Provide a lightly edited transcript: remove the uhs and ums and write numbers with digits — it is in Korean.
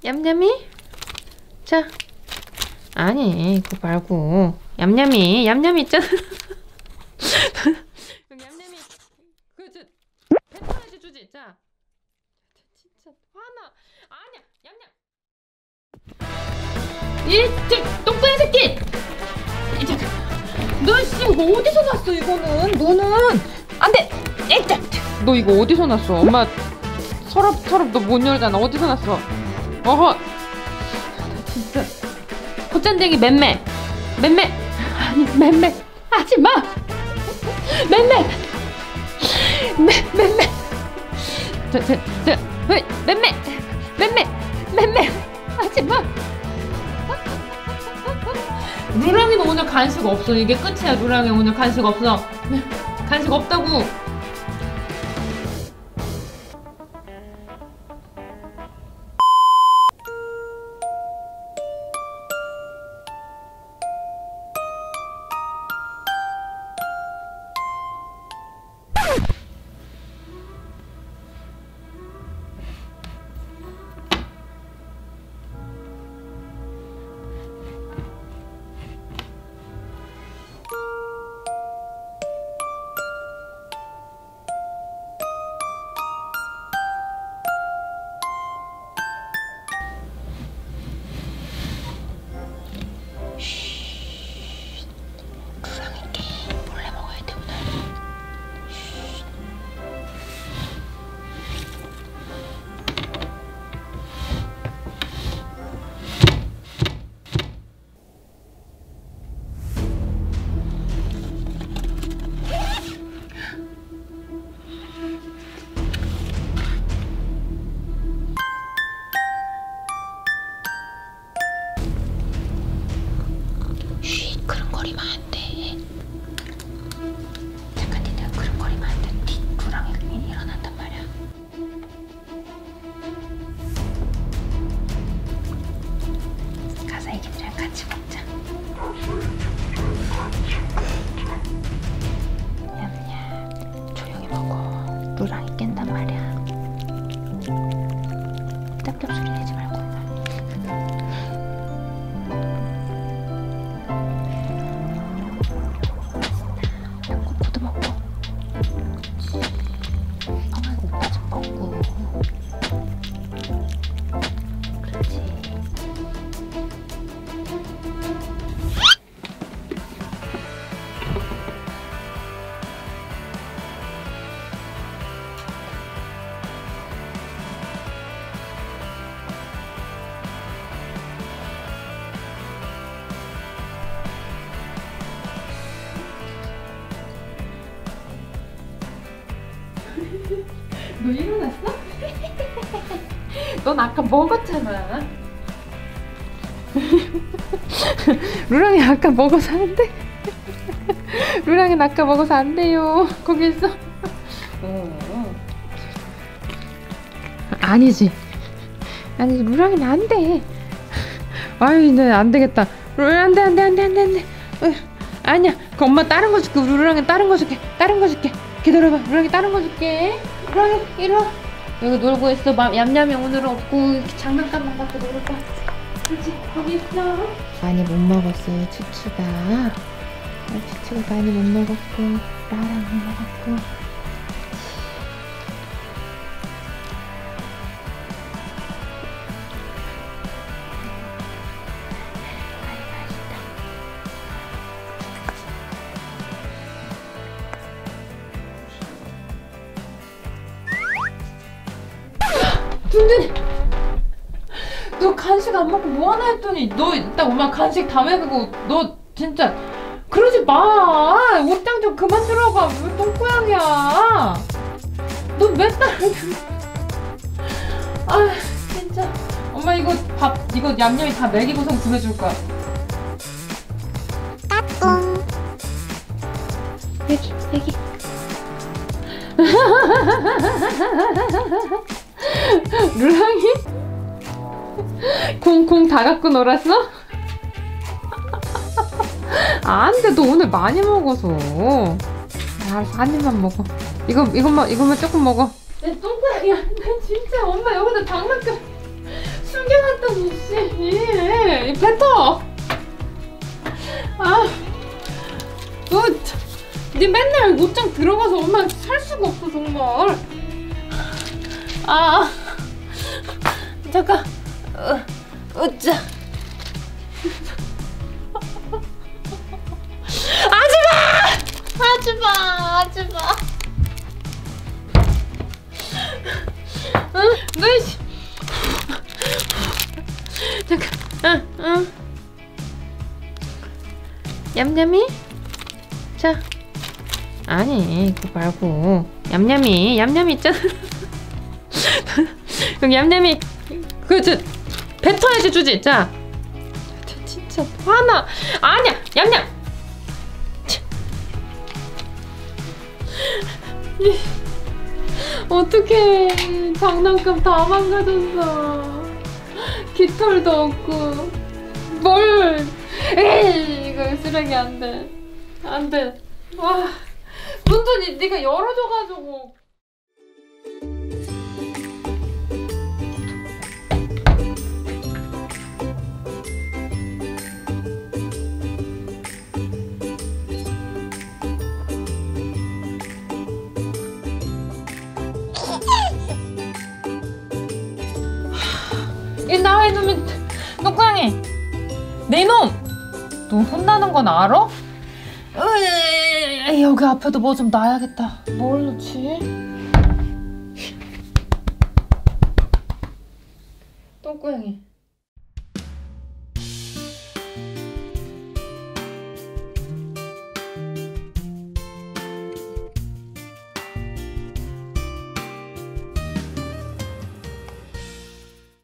얌얌이? 자. 아니, 그거 말고. 얌얌이 있잖아. 얌얌이. 펜타이즈 주지. 자. 진짜 화나. 아니야, 얌얌. 이 똥꼬야 새끼. 이제 너 씨 이거 어디서 났어 이거는? 너는 안 돼. 너 이거 어디서 났어? 엄마 서랍 너 못 열잖아. 어디서 났어? 어허. 진짜. 콧잔대기 맴매. 아니 맴매 하지마. 맴매. 맴매 하지마. 루랑이는 오늘 간식 없어. 이게 끝이야. 루랑이 오늘 간식 없어. 간식 없다고. 그런거리면 안 돼. 잠깐 니네가 그런거리면 안 돼. 루랑이 일어난단 말이야. 가서 애기들이랑 같이 먹자. 냠냠 조용히 먹어. 루랑이 깬단 말이야. 짭짭 소리 내지 말고. 너 일어났어? 넌 아까 먹었잖아. 루랑이 아까 먹어서 안 돼. 루랑이는 아까 먹어서 안 돼요. 거기 있어. 아니지 루랑이는 안 돼. 아유 네 안 되겠다. 안 돼. 아니야. 그 엄마 다른 거 줄게. 루랑이 다른 거 줄게. 기다려봐. 루랑이 다른 거 줄게. 루랑이 이리 와. 여기 놀고 있어. 얌얌이 오늘은 없고 장난감만 갖고 놀을 거야. 그렇지. 거기 있어. 많이 못 먹었어요. 치치가 많이 못 먹었고 나랑 못 먹었고. 둔둔이 너 간식 안 먹고 뭐하나 했더니 너 이따 엄마 간식 다 먹이고. 너 진짜 그러지 마. 옷장 좀 그만 들어가. 왜 똥고양이야. 너 맨날 아 진짜. 엄마 이거 밥 이거 얌얌이 다 먹이고선 보내줄 거야. 따꿍. 애기 루랑이? 콩콩 다 갖고 놀았어? 안 돼. 너 오늘 많이 먹어서. 알았어. 한 입만 먹어. 이것만 조금 먹어. 내 똥고양이 안 돼. 진짜 엄마 여기다 장난감 숨겨놨다. 이 뱉어. 니 맨날 옷장 들어가서 엄마 살 수가 없어 정말. 잠깐. 으짜. 하지마. 너 씨. 잠깐. 얌얌이? 자. 아니, 그거 말고. 얌얌이 있잖아. 여기 얌얌이. 뱉어야지 주지. 자. 진짜 화나. 아니야, 얌얌. 어떡해. 장난감 다 망가졌어. 깃털도 없고. 뭘. 에이, 이거 쓰레기 안 돼. 안 돼. 와. 문도 네가 열어줘가지고. 이 나와 이놈의 똥고양이. 내 놈. 너 혼나는 건 알아? 여기 앞에도 뭐 좀 놔야겠다. 뭘 넣지? 똥고양이.